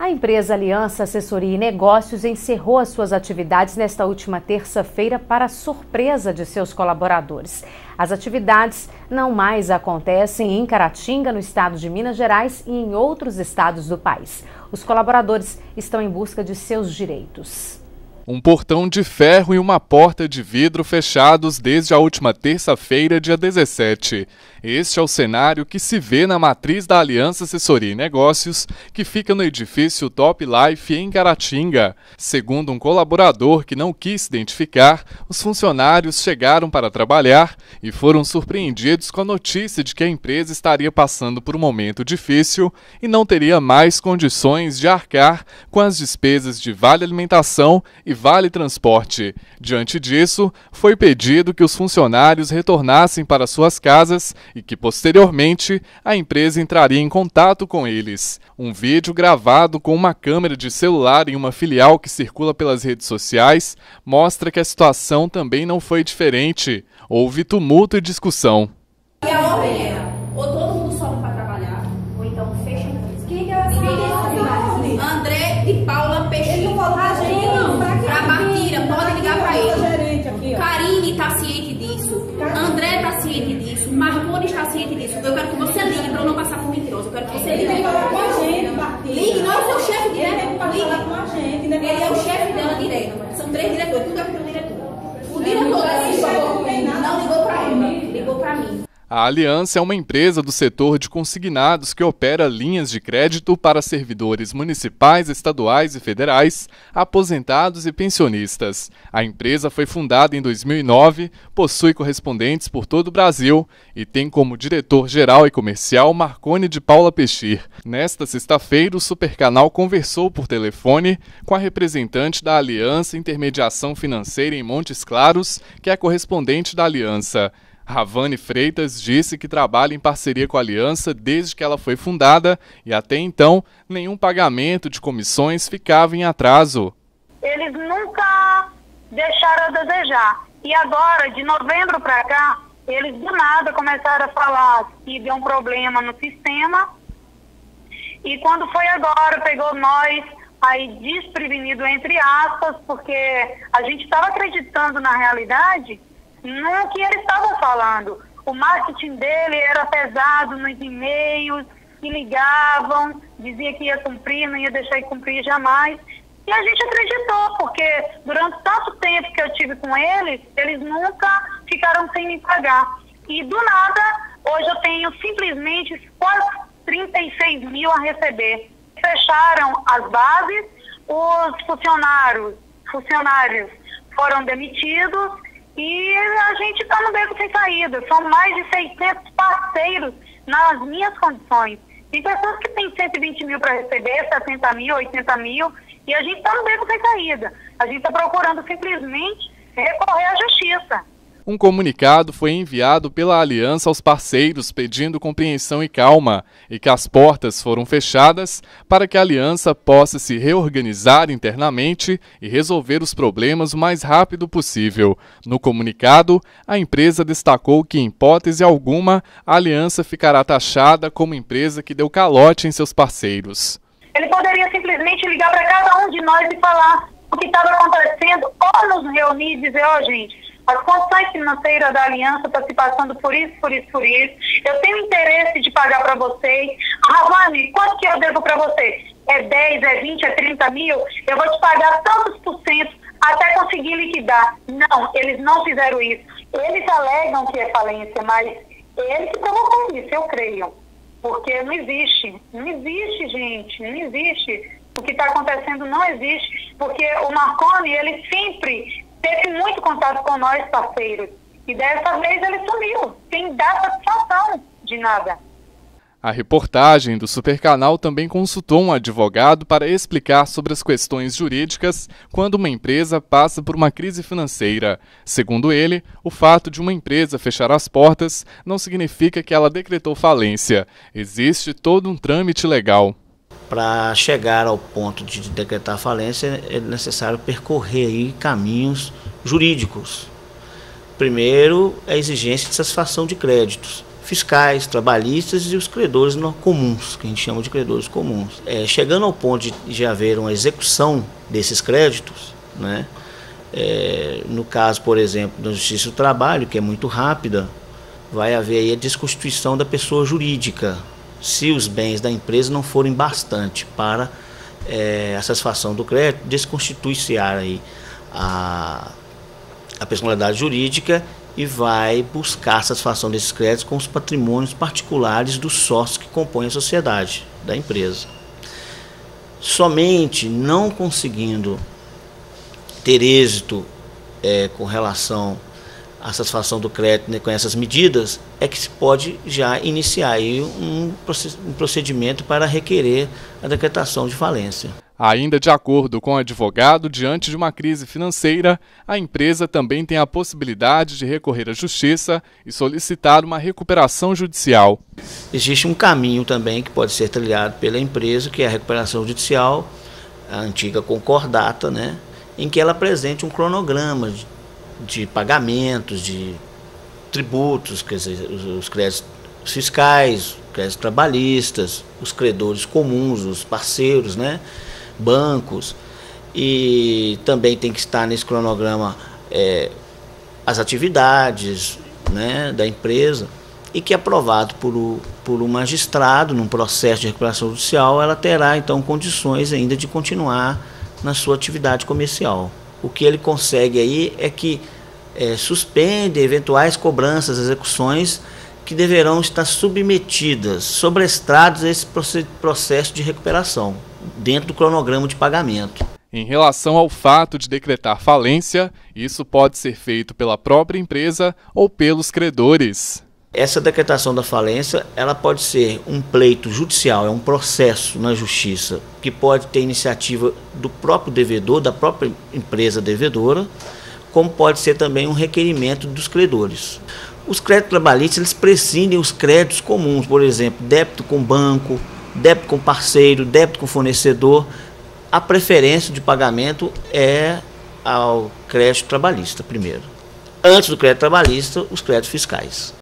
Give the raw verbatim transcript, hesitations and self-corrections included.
A empresa Aliança Assessoria e Negócios encerrou as suas atividades nesta última terça-feira para surpresa de seus colaboradores. As atividades não mais acontecem em Caratinga, no estado de Minas Gerais, e em outros estados do país. Os colaboradores estão em busca de seus direitos. Um portão de ferro e uma porta de vidro fechados desde a última terça-feira, dia dezessete. Este é o cenário que se vê na matriz da Aliança Assessoria e Negócios, que fica no edifício Top Life, em Caratinga. Segundo um colaborador que não quis se identificar, os funcionários chegaram para trabalhar e foram surpreendidos com a notícia de que a empresa estaria passando por um momento difícil e não teria mais condições de arcar com as despesas de vale alimentação e vale transporte. Diante disso, foi pedido que os funcionários retornassem para suas casas e que, posteriormente, a empresa entraria em contato com eles. Um vídeo gravado com uma câmera de celular em uma filial que circula pelas redes sociais mostra que a situação também não foi diferente. Houve tumulto e discussão. E a ordem era, ou todo mundo sobe para trabalhar, ou então fecha a empresa. Quem é essa? André de Paula Peixinho. Ele não falou pra gente, não. Pra Martira, pode ligar pra ele. Karine tá ciente disso. André tá ciente disso. Marconi está ciente disso. Eu quero que você ligue pra eu não passar por mentiroso. Eu quero que você ligue. Ligue, não é o seu chefe direto. Ligue. Ele é o chefe dela direto. São três diretores, tudo é pro diretor. O diretor não ligou pra ele, ligou pra mim. A Aliança é uma empresa do setor de consignados que opera linhas de crédito para servidores municipais, estaduais e federais, aposentados e pensionistas. A empresa foi fundada em dois mil e nove, possui correspondentes por todo o Brasil e tem como diretor-geral e comercial Marconi de Paula Peixir. Nesta sexta-feira, o Supercanal conversou por telefone com a representante da Aliança Intermediação Financeira em Montes Claros, que é correspondente da Aliança. Ravane Freitas disse que trabalha em parceria com a Aliança desde que ela foi fundada e até então nenhum pagamento de comissões ficava em atraso. Eles nunca deixaram a desejar e agora, de novembro para cá, eles do nada começaram a falar que deu um problema no sistema e quando foi agora pegou nós aí desprevenido entre aspas, porque a gente estava acreditando na realidade no que ele estava falando. O marketing dele era pesado nos e-mails, que ligavam, dizia que ia cumprir, não ia deixar de cumprir jamais. E a gente acreditou, porque durante tanto tempo que eu tive com eles, eles nunca ficaram sem me pagar. E do nada, hoje eu tenho simplesmente quase trinta e seis mil a receber. Fecharam as bases, os funcionários, funcionários foram demitidos, e a gente está no beco sem saída. São mais de seiscentos parceiros nas minhas condições. Tem pessoas que têm cento e vinte mil para receber, setenta mil, oitenta mil, e a gente está no beco sem saída. A gente está procurando simplesmente recorrer à justiça. Um comunicado foi enviado pela Aliança aos parceiros pedindo compreensão e calma e que as portas foram fechadas para que a Aliança possa se reorganizar internamente e resolver os problemas o mais rápido possível. No comunicado, a empresa destacou que, em hipótese alguma, a Aliança ficará taxada como empresa que deu calote em seus parceiros. Ele poderia simplesmente ligar para cada um de nós e falar o que estava acontecendo, ou nos reunir e dizer, ó, oh, gente, as condições financeiras da Aliança estão se passando por isso, por isso, por isso. Eu tenho interesse de pagar para vocês. Ravane, quanto que eu devo para você? É dez, é vinte, é trinta mil? Eu vou te pagar tantos por cento até conseguir liquidar. Não, eles não fizeram isso. Eles alegam que é falência, mas eles que provocam isso, eu creio. Porque não existe. Não existe, gente. Não existe. O que está acontecendo não existe. Porque o Marconi, ele sempre teve muito contato com nós, parceiros. E dessa vez ele sumiu, sem dar satisfação de nada. A reportagem do Supercanal também consultou um advogado para explicar sobre as questões jurídicas quando uma empresa passa por uma crise financeira. Segundo ele, o fato de uma empresa fechar as portas não significa que ela decretou falência. Existe todo um trâmite legal. Para chegar ao ponto de decretar falência, é necessário percorrer aí caminhos jurídicos. Primeiro, a exigência de satisfação de créditos. fiscais, trabalhistas e os credores não comuns, que a gente chama de credores comuns. É, chegando ao ponto de, de haver uma execução desses créditos, né, é, no caso, por exemplo, da Justiça do Trabalho, que é muito rápida, vai haver aí a desconstituição da pessoa jurídica, se os bens da empresa não forem bastante para é, a satisfação do crédito, desconstitui-se aí a, a personalidade jurídica e vai buscar a satisfação desses créditos com os patrimônios particulares dos sócios que compõem a sociedade da empresa. Somente não conseguindo ter êxito é, com relação à satisfação do crédito, né, com essas medidas, é que se pode já iniciar aí um procedimento para requerer a decretação de falência. Ainda de acordo com o advogado, diante de uma crise financeira, a empresa também tem a possibilidade de recorrer à justiça e solicitar uma recuperação judicial. Existe um caminho também que pode ser trilhado pela empresa, que é a recuperação judicial, a antiga concordata, né, em que ela apresente um cronograma de, de pagamentos, de tributos, quer dizer, os, os créditos fiscais, créditos trabalhistas, os credores comuns, os parceiros, né, bancos, e também tem que estar nesse cronograma é, as atividades, né, da empresa, e que aprovado por, o, por um magistrado num processo de recuperação judicial, ela terá então condições ainda de continuar na sua atividade comercial. O que ele consegue aí é que é, suspende eventuais cobranças, execuções que deverão estar submetidas, sobrestradas a esse processo de recuperação, dentro do cronograma de pagamento. Em relação ao fato de decretar falência, isso pode ser feito pela própria empresa ou pelos credores. Essa decretação da falência, ela pode ser um pleito judicial, é um processo na justiça, que pode ter iniciativa do próprio devedor, da própria empresa devedora, como pode ser também um requerimento dos credores. Os créditos trabalhistas, eles prescindem os créditos comuns, por exemplo, débito com banco, débito com parceiro, débito com fornecedor. A preferência de pagamento é ao crédito trabalhista primeiro. Antes do crédito trabalhista, os créditos fiscais.